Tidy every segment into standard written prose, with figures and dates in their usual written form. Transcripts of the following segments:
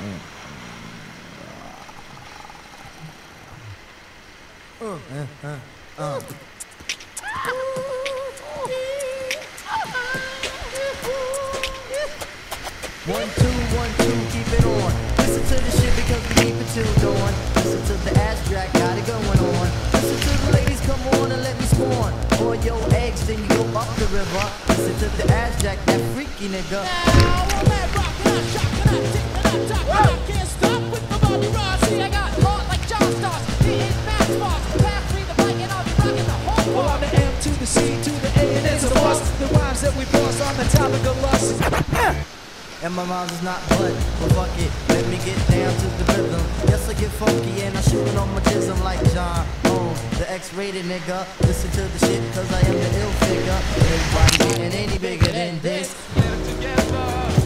One, two, keep it on. Listen to the shit because we keep it till dawn. Listen to the ass jack, got it going on. Listen to the ladies, come on and let me spawn. Or your eggs, then you go up the river. Listen to the ass jack, that freaky nigga. Now, I'm mad rockin', I'm shockin', I'm tickin', I'm talkin', I can't stop with my body rod. See, I got heart like John Stars, hitting fast spots. Pass me the mic and I'll be rockin' the whole Well, I'm the M to the C to the A and it's a bust. The rhymes that we boss on the topic of lust. And my mind is not but fuck it, let me get down to the rhythm. Yes, I get funky and I shoot on my jism like John the X-rated nigga. Listen to the shit cause I am the ill figure. Everybody getting any bigger than this. Get it together.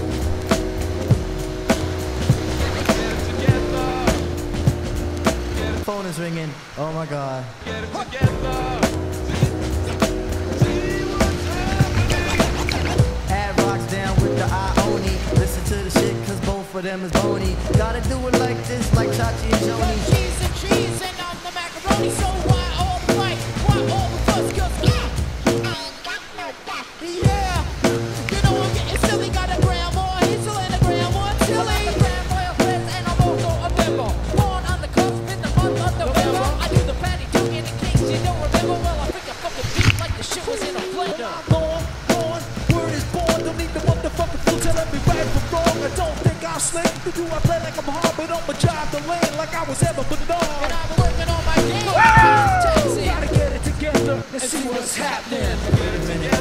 Phone is ringing, oh my god. Get it together. Add rocks down with the Ioni. Listen to the shit cause both of them is bony. Gotta do it like this, like Chachi and Joni. cheese and I'm the macaroni. So why all the fight? Why all the fuss? Cause yeah, you know I'm getting silly. Got a grandma, Hazel and a grandma chili. Grandma friends and I'm also a member. Born on the cusp in the month of November. I do the patty duke in the kings, you don't remember. Well, I pick a fucking beat like the shit was in a blender. Word is born, don't need the motherfucking fool telling me right from wrong. I don't think I'm slick. Do I play like I'm hard, but I'ma drive the lane like I was ever but on. And I'm working on my game. Gotta get it together and see what's happening. Wait a minute.